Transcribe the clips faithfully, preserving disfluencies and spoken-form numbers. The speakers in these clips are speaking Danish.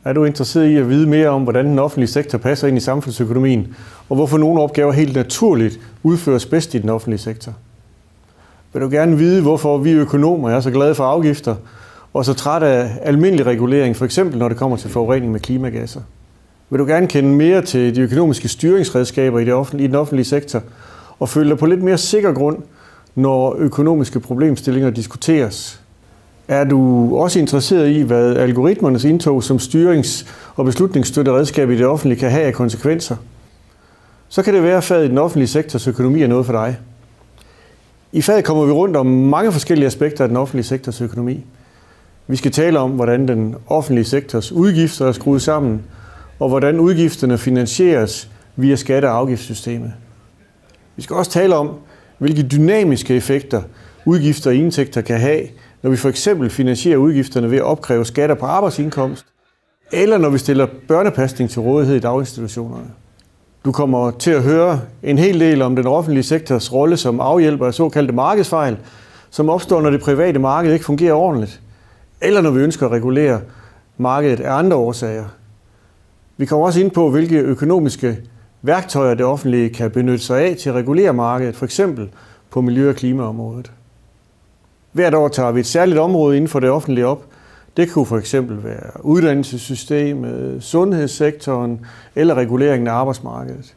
Er du interesseret i at vide mere om, hvordan den offentlige sektor passer ind i samfundsøkonomien, og hvorfor nogle opgaver helt naturligt udføres bedst i den offentlige sektor? Vil du gerne vide, hvorfor vi økonomer er så glade for afgifter, og så træt af almindelig regulering, for eksempel når det kommer til forurening med klimagasser? Vil du gerne kende mere til de økonomiske styringsredskaber i, det offentlige, i den offentlige sektor, og føle dig på lidt mere sikker grund, når økonomiske problemstillinger diskuteres? Er du også interesseret i, hvad algoritmernes indtog som styrings- og beslutningsstøtteredskab i det offentlige kan have af konsekvenser? Så kan det være, at faget i den offentlige sektors økonomi er noget for dig. I faget kommer vi rundt om mange forskellige aspekter af den offentlige sektors økonomi. Vi skal tale om, hvordan den offentlige sektors udgifter er skruet sammen, og hvordan udgifterne finansieres via skatte- og afgiftssystemet. Vi skal også tale om, hvilke dynamiske effekter udgifter og indtægter kan have, når vi for eksempel finansierer udgifterne ved at opkræve skatter på arbejdsindkomst, eller når vi stiller børnepasning til rådighed i daginstitutionerne. Du kommer til at høre en hel del om den offentlige sektors rolle som afhjælper af såkaldte markedsfejl, som opstår, når det private marked ikke fungerer ordentligt, eller når vi ønsker at regulere markedet af andre årsager. Vi kommer også ind på, hvilke økonomiske værktøjer det offentlige kan benytte sig af til at regulere markedet, f.eks. på miljø- og klimaområdet. Hvert år tager vi et særligt område inden for det offentlige op. Det kunne for eksempel være uddannelsessystemet, sundhedssektoren eller reguleringen af arbejdsmarkedet.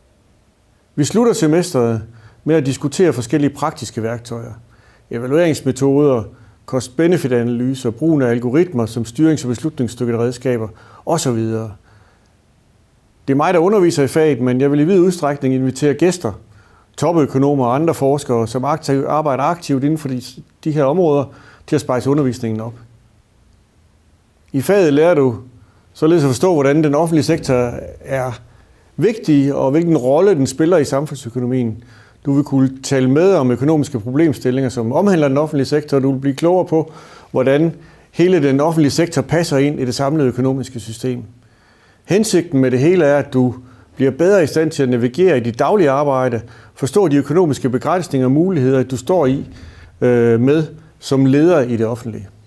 Vi slutter semesteret med at diskutere forskellige praktiske værktøjer, evalueringsmetoder, cost-benefit-analyser, brugen af algoritmer som styrings- og beslutningsstøtteredskaber osv. Det er mig, der underviser i faget, men jeg vil i vid udstrækning invitere gæster, topøkonomer og andre forskere, som aktiv, arbejder aktivt inden for de, de her områder, til at spejse undervisningen op. I faget lærer du således at forstå, hvordan den offentlige sektor er vigtig, og hvilken rolle den spiller i samfundsøkonomien. Du vil kunne tale med om økonomiske problemstillinger, som omhandler den offentlige sektor, og du vil blive klogere på, hvordan hele den offentlige sektor passer ind i det samlede økonomiske system. Hensigten med det hele er, at du bliver bedre i stand til at navigere i dit daglige arbejde, forstå de økonomiske begrænsninger og muligheder, du står i øh, med som leder i det offentlige.